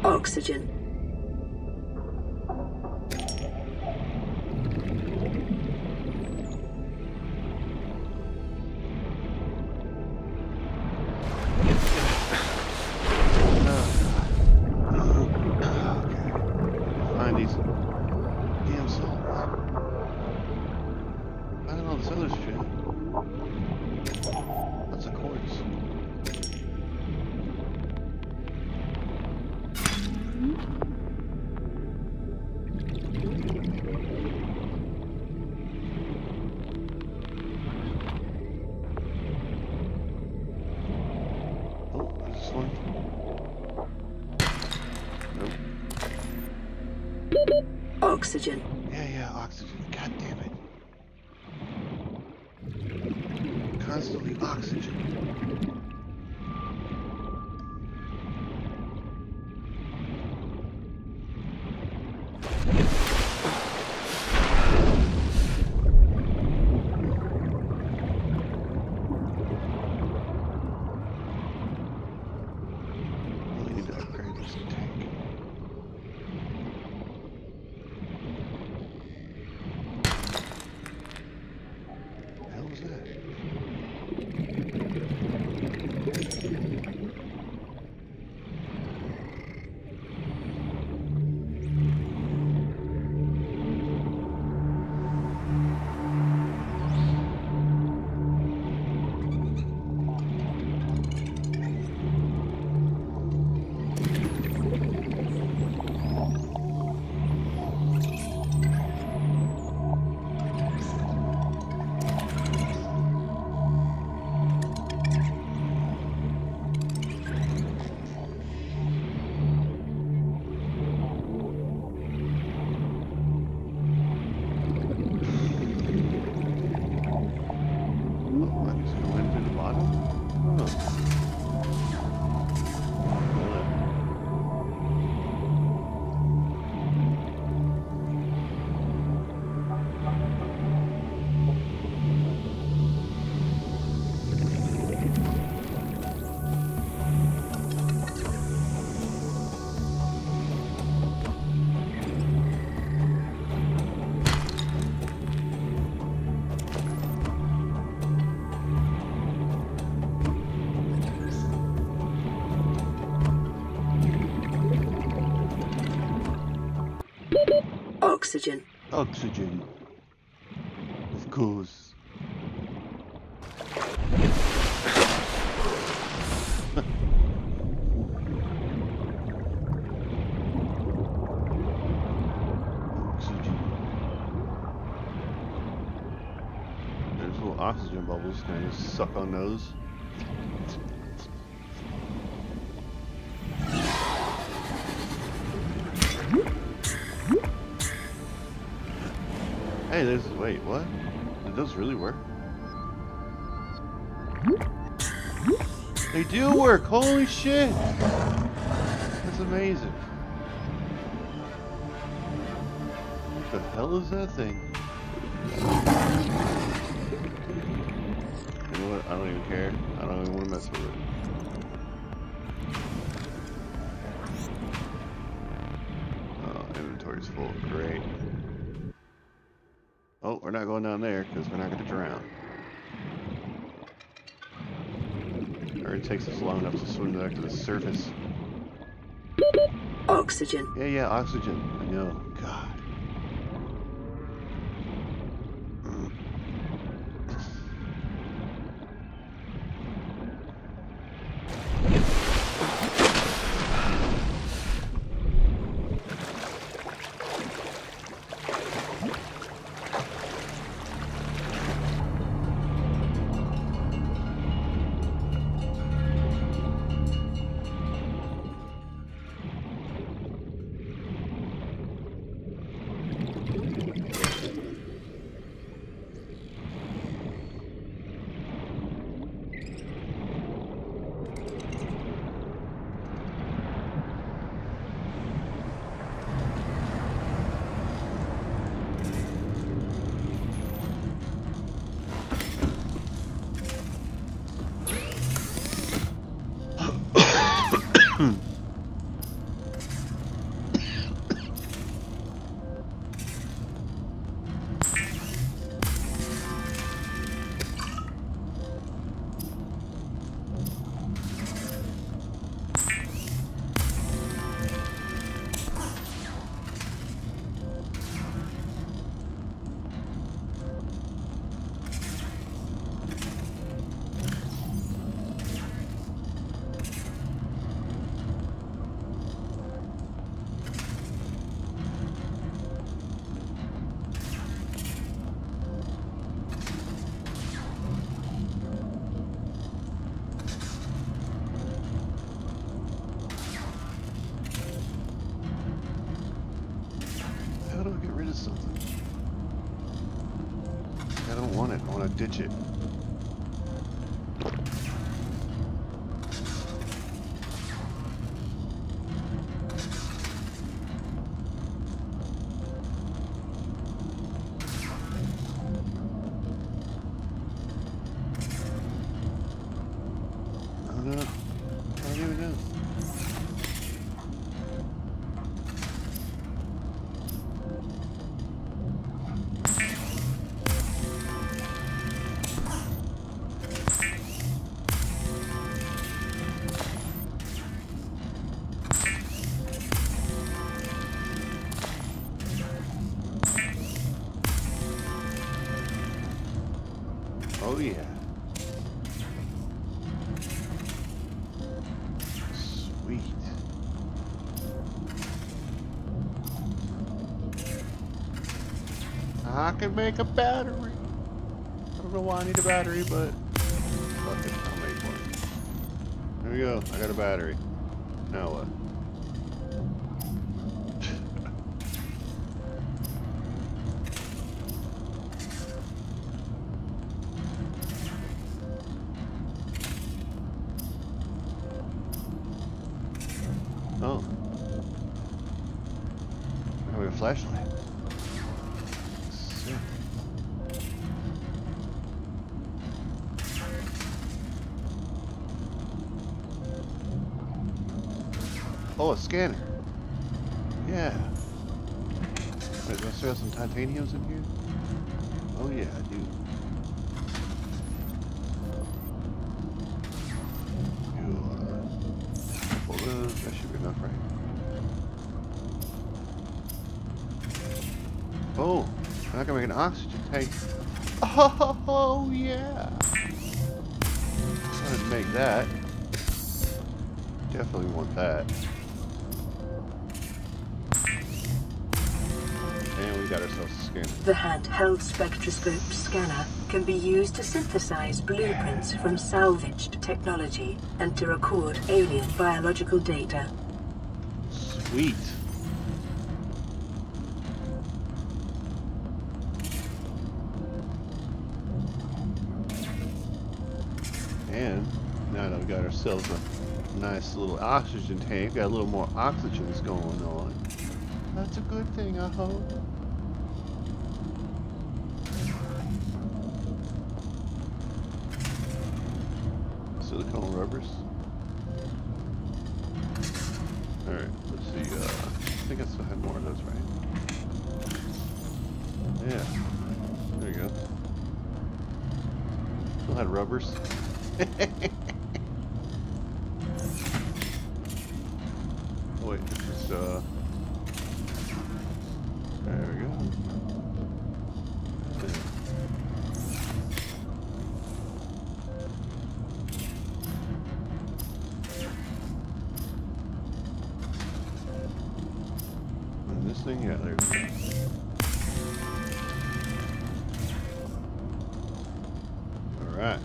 Oxygen. Find these damn salts. I don't know this other shit. That's a quartz. Oh, there's this one. Nope. Oxygen. Yeah, oxygen. God damn it. Constantly oxygen. Really need to upgrade this tank. What the hell was that? Oxygen. Oxygen. Of course. Oxygen. There's little oxygen bubbles. Can I just suck on those? Hey, there's. Wait, what? Did those really work? They do work! Holy shit! That's amazing. What the hell is that thing? You know what? I don't even care. I don't even want to mess with it. Oh, inventory's full. Great. Oh, we're not going down there because we're not going to drown. Or it takes us long enough to swim back to the surface. Oxygen. Yeah, oxygen. I know. God. want it. I want to ditch it. Oh yeah. Sweet. I can make a battery. I don't know why I need a battery, but fuck it, I'll make one. There we go. I got a battery. Now what? Oh. Now we have a flashlight. Sick. Oh, a scanner. Yeah. Wait, do I still have some titaniums in here? Oh yeah, I do. That should be enough, right? Oh, I can make an oxygen tank. Oh yeah! I didn't make that. Definitely want that. And we got ourselves a scanner. The handheld spectroscope scanner can be used to synthesize blueprints from salvaged technology and to record alien biological data. Sweet. And now that we got ourselves a nice little oxygen tank, got a little more oxygen's going on. That's a good thing, I hope. Silicone rubbers. Alright, let's see, I think I still had more of those, right? Yeah. There you go. Still had rubbers. Wait, just, there we go. And this thing, yeah, there we go. Alright.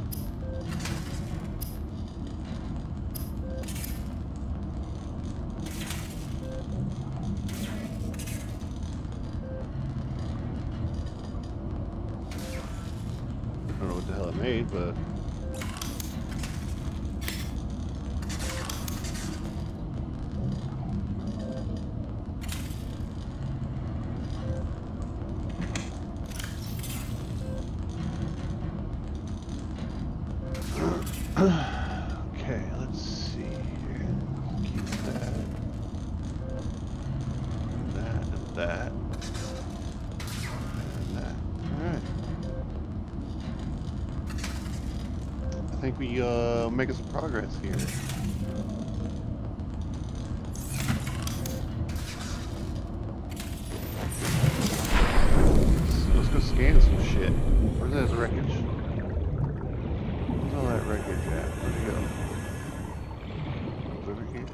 I don't know what the hell it made, but okay, let's see here. Keep that. That and that. And that. Alright. I think we making some progress here. So let's go scan some shit. Where's that wreckage? Where's all that wreckage at? Where'd it go? Over here?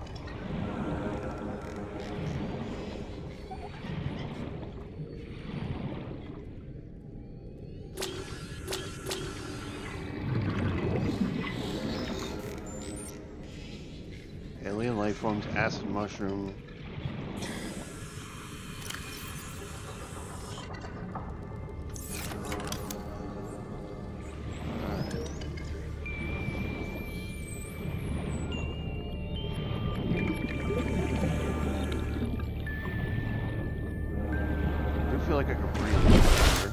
Alien life forms, acid mushroom. like I can breathe a little better.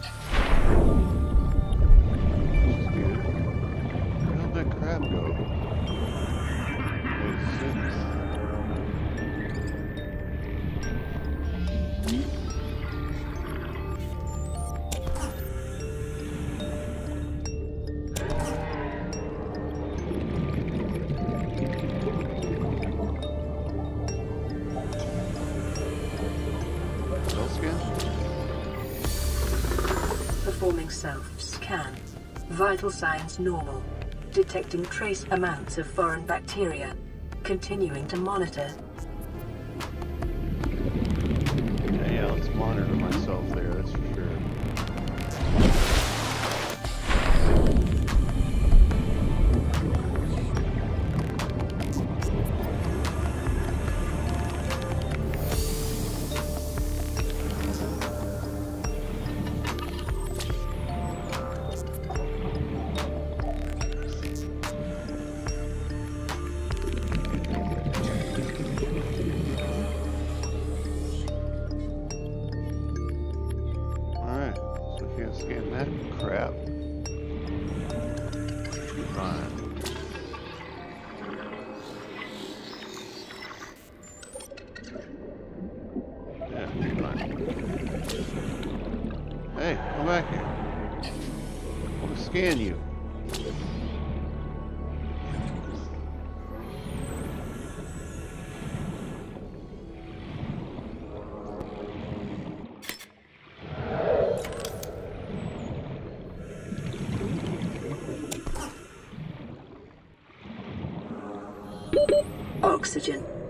Which is good. Where did that crab go? Wait, 6. Performing self-scan. Vital signs normal. Detecting trace amounts of foreign bacteria. Continuing to monitor. Yeah, let's monitor myself there, that's for sure. Scan that crap. Fine. Yeah, fine. Hey, come back here. I want to scan you. Oxygen.